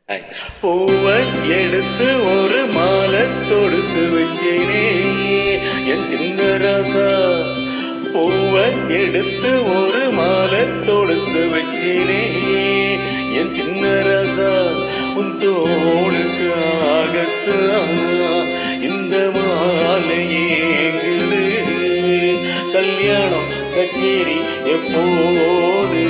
பூவை எடுத்து ஒரு மாலை தொடுத்து வச்சேனே என் சின்ன ராசா. பூவை எடுத்து ஒரு மாலை தொடுத்து வச்சேனே என் சின்ன ராசா. உன் தோளுக்காகத்தான் இந்த மாலை ஏங்குது. கல்யாணம் கச்சேரி எப்போது?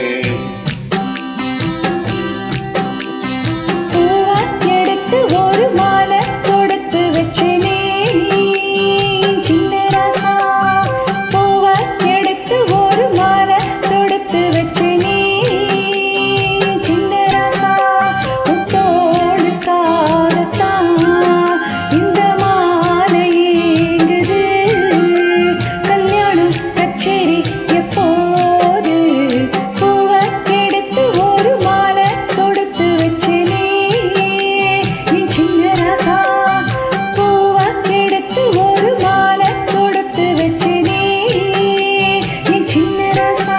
ஒரு மாலை தொடுத்து வச்சேனே சின்ன ராசா. பூவை எடுத்து ஒரு மாலை தொடுத்து வச்சேனே சின்ன ராசா. தோளுக்காகத்தான் இந்த மாலை ஏங்குது. கல்யாணம் கச்சேரி எப்போது? பூவை எடுத்து ஒரு மாலை தொடுத்து வச்சேனே சின்ன ராசா. பூவை எடுத்து ஒரு மாலை தொடுத்து வச்சேனே என் சின்ன ராசா.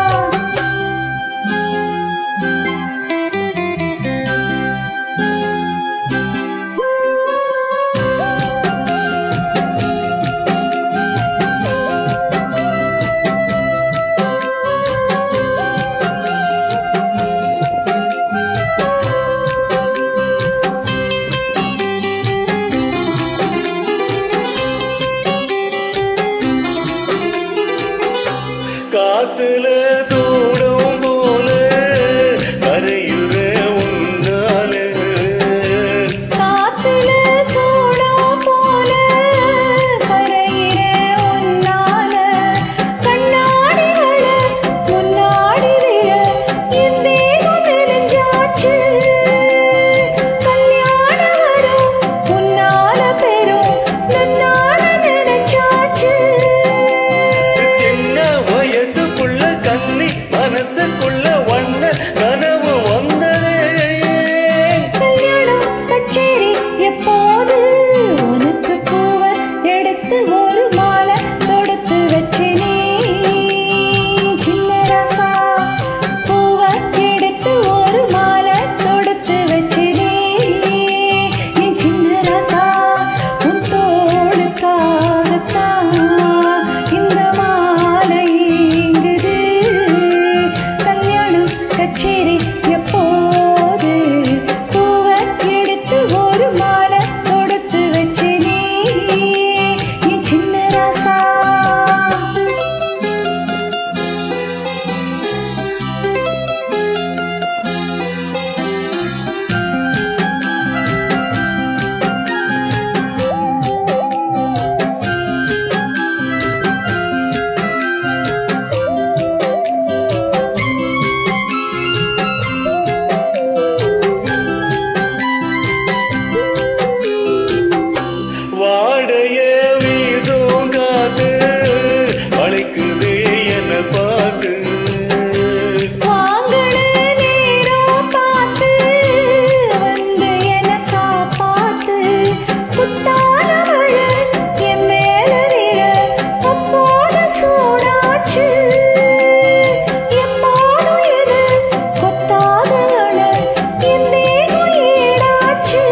காத்துல சூடும் போல கரையுற உன்னால. காத்துல சூடும் போல கரையிற உன்னால. கண்ணாடிகள முன்னாடி விழ என் தேகம் மெலிஞ்சாச்சு. கல்யாணம் வரும் உன்னால பெரும் நன்னால நினைச்சாச்சு. மனசுக்குள்ள வண்ண கனவு வந்ததே. கல்யாணம் கச்சேரி எப்போது? உனக்கு பூவை எடுத்து ஒரு மாலை தொடுத்து வச்சேனே சின்ன ராசா. பூவை எடுத்து ஒரு மாலை தொடுத்து வச்சேனே என் சின்ன ராசா. உன் தோளுக்காகத்தான் இந்த மாலை ஏங்குது. கல்யாணம் கச்சேரி எப்போது? பூவை எடுத்து ஒரு மாலை தொடுத்து வச்சேனே என் சின்ன ராசா. வாடைய வீசும் காத்து அழைக்குதே என்ன பார்த்து. வாங்கட நேரம் பார்த்து வந்து என்னை காப்பாத்து. புத்தான மழை என் மேல விழ அப்போது சூடாச்சு. எப்போதும் இது கொத்தாத அழ என் தேகம் ஈடாச்சு.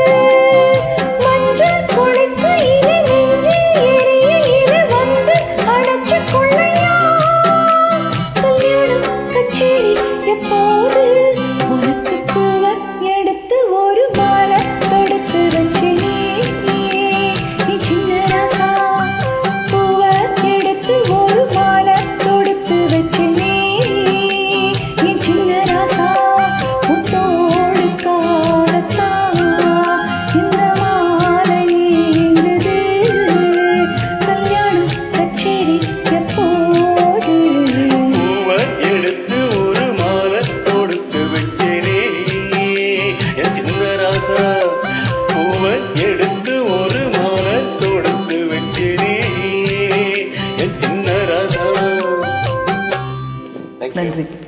மஞ்சள் குளிக்கையிலே நெஞ்சு எரியிலே வந்து அடைச்சு கொள்ளையா. கல்யாணம் கச்சேரி எப்போது? உனக்கு பூவை எடுத்து ஒரு மாலை தொடுத்து வச்சேனே என் சின்ன ராசா. பூவை எடுத்து ஒரு மாலை தொடுத்து வச்சேனே என் சின்ன ராசா. உன் தோளுக்காகத்தான் இந்த மாலை ஏங்குது. கல்யாணம் கச்சேரி எப்போது? பூவை எடுத்து ஒரு மாலை தொடுத்து வச்சேனே என் சின்ன ராசா. பூவை எடுத்து ஒரு மாலை தொடுத்து வச்சேனே என் சின்ன ராசா. நன்றி.